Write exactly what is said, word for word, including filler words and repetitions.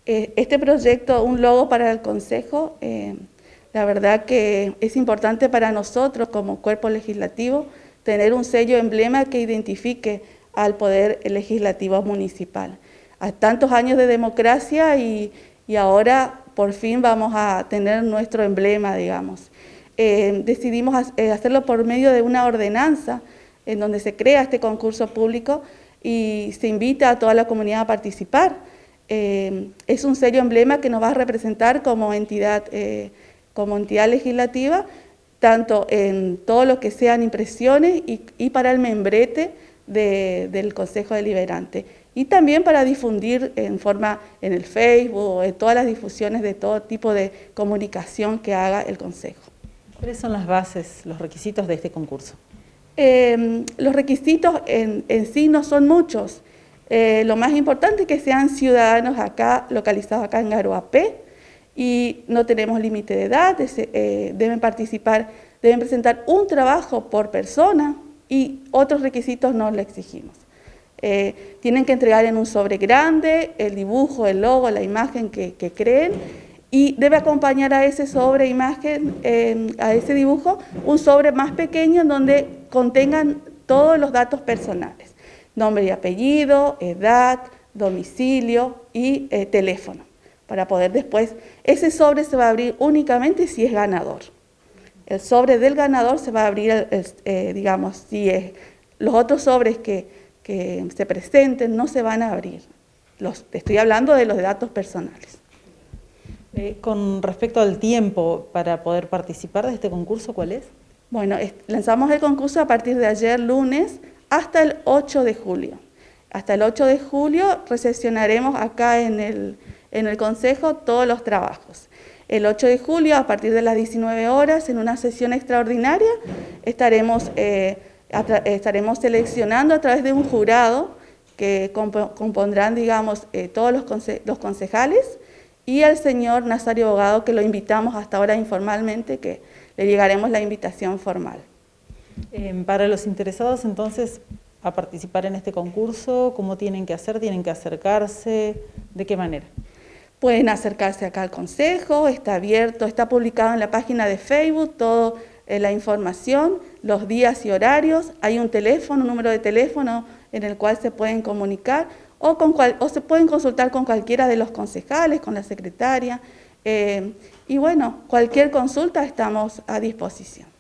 Eh, este proyecto, un logo para el Consejo, eh, la verdad que es importante para nosotros como cuerpo legislativo tener un sello emblema que identifique al Poder Legislativo Municipal. A tantos años de democracia y, y ahora por fin vamos a tener nuestro emblema, digamos. Eh, decidimos hacerlo por medio de una ordenanza en donde se crea este concurso público y se invita a toda la comunidad a participar. Eh, es un sello emblema que nos va a representar como entidad, eh, como entidad legislativa, tanto en todo lo que sean impresiones y, y para el membrete de, del Consejo Deliberante. Y también para difundir en forma en el Facebook, en todas las difusiones de todo tipo de comunicación que haga el Consejo. ¿Cuáles son las bases, los requisitos de este concurso? Eh, los requisitos en, en sí no son muchos. Eh, lo más importante es que sean ciudadanos acá, localizados acá en Garoapé, y no tenemos límite de edad, eh, deben participar, deben presentar un trabajo por persona y otros requisitos no le exigimos. Eh, tienen que entregar en un sobre grande el dibujo, el logo, la imagen que, que creen, y debe acompañar a ese sobre imagen, eh, a ese dibujo, un sobre más pequeño en donde contengan todos los datos personales, nombre y apellido, edad, domicilio y eh, teléfono, para poder después, ese sobre se va a abrir únicamente si es ganador. El sobre del ganador se va a abrir, el, el, eh, digamos, si es, los otros sobres que, que se presenten no se van a abrir. Los, estoy hablando de los datos personales. Eh, con respecto al tiempo para poder participar de este concurso, ¿cuál es? Bueno, es, lanzamos el concurso a partir de ayer lunes hasta el ocho de julio. Hasta el ocho de julio recepcionaremos acá en el, en el Consejo todos los trabajos. El ocho de julio, a partir de las diecinueve horas, en una sesión extraordinaria, estaremos, eh, estaremos seleccionando a través de un jurado que comp compondrán, digamos, eh, todos los, conse los concejales y al señor Nazario Bogado, que lo invitamos hasta ahora informalmente, que le llegaremos la invitación formal. Eh, para los interesados, entonces, a participar en este concurso, ¿cómo tienen que hacer? ¿Tienen que acercarse? ¿De qué manera? Pueden acercarse acá al Consejo, está abierto, está publicado en la página de Facebook, toda eh, la información, los días y horarios, hay un teléfono, un número de teléfono en el cual se pueden comunicar o, con cual, o se pueden consultar con cualquiera de los concejales, con la secretaria, eh, y bueno, cualquier consulta estamos a disposición.